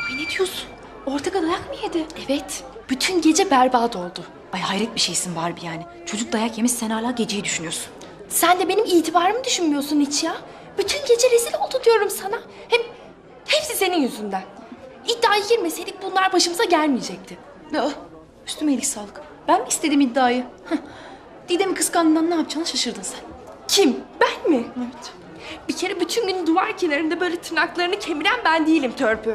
Ay ne diyorsun? Ortega dayak mı yedi? Evet. Bütün gece berbat oldu. Ay hayret bir şeysin Barbie yani. Çocuk dayak yemiş, sen hala geceyi düşünüyorsun. Sen de benim itibarımı düşünmüyorsun hiç ya. Bütün gece rezil oldu diyorum sana. Hem hepsi senin yüzünden. İddiaya girmeseydik bunlar başımıza gelmeyecekti. Aa, üstüme iyilik sağlık. Ben mi istedim iddiayı? Didem'i kıskandığından ne yapacağını şaşırdın sen. Kim? Ben mi? Evet. Bir kere bütün gün duvar kenarında böyle tırnaklarını kemiren ben değilim törpü.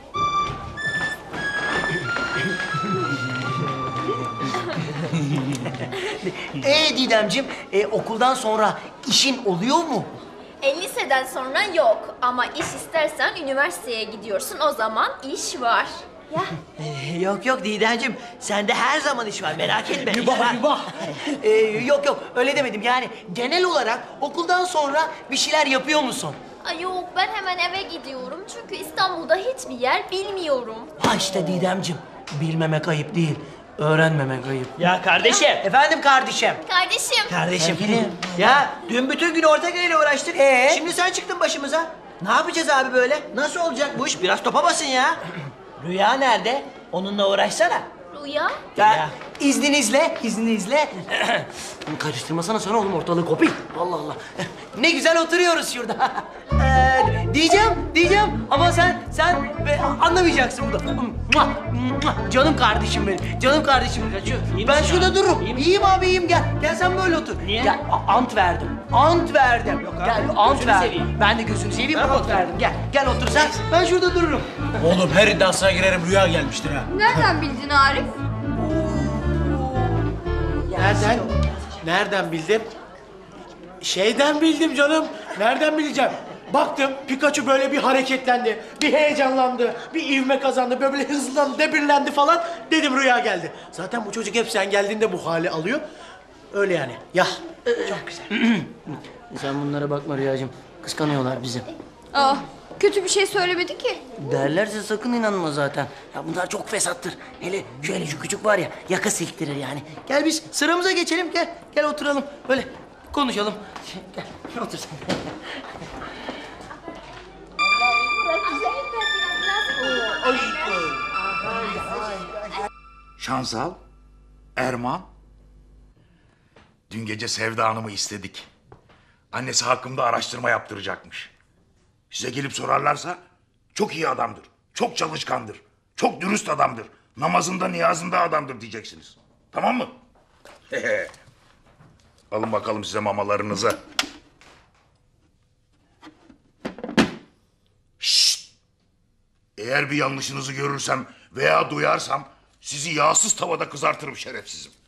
Didemciğim, okuldan sonra işin oluyor mu? Liseden sonra yok ama iş istersen üniversiteye gidiyorsun, o zaman iş var. Ya Yok Didemciğim, sende her zaman iş var, merak etme. Mübah, mübah. Yok öyle demedim yani genel olarak okuldan sonra bir şeyler yapıyor musun? ay yok, ben hemen eve gidiyorum çünkü İstanbul'da hiçbir yer bilmiyorum. Ha işte Didemciğim, bilmemek ayıp değil, öğrenmemek ayıp. Ya kardeşim. Efendim kardeşim. Kardeşim. Ya dün bütün gün Ortega ile uğraştık. Şimdi sen çıktın başımıza. Ne yapacağız abi böyle? Nasıl olacak bu iş? Biraz topa basın ya. Rüya nerede? Onunla uğraşsana. Rüya? Ya, izninizle. Karıştırmasana sonra oğlum, ortalığı kopayım. Allah Allah. Ne güzel oturuyoruz şurada. Diyeceğim ama sen anlamayacaksın burada. Canım kardeşim benim. Canım kardeşim kaçıyor. İyi Ben misin şurada ya? dururum. İyi misin? İyiyim abi, iyiyim, gel. Gel sen böyle otur. Niye? Gel, ant verdim. Yok abi, gel, gözünü ant verdim. seveyim. Ben de gözünü seveyim, Ben ant oturayım. verdim. Gel otur sen. Ben şurada dururum. Oğlum her iddiasına girerim, rüya gelmiştir ha. Nereden bildin Arif? Nereden bildim? Şeyden bildim canım. Nereden bileceğim? Baktım Pikachu böyle bir hareketlendi, bir heyecanlandı, bir ivme kazandı, böyle hızlandı, debirlendi falan. Dedim rüya geldi. Zaten bu çocuk hep sen geldiğinde bu hali alıyor. Öyle yani. Ya çok güzel. Sen bunlara bakma Rüyacığım. Kıskanıyorlar bizi. Aa, kötü bir şey söylemedi ki. Derlerse sakın inanma zaten. Ya bunlar çok fesattır. Hele şöyle şu küçük var ya, yaka silktirir yani. Gel biz sıramıza geçelim, gel oturalım. Böyle konuşalım. Gel otur sen. Şansal, Erman. Dün gece Sevda Hanım'ı istedik. Annesi hakkında araştırma yaptıracakmış. Size gelip sorarlarsa çok iyi adamdır, çok çalışkandır, çok dürüst adamdır, namazında niyazında adamdır diyeceksiniz. Tamam mı? Alın bakalım size mamalarınızı. Şşt! Eğer bir yanlışınızı görürsem veya duyarsam sizi yağsız tavada kızartırım şerefsizim.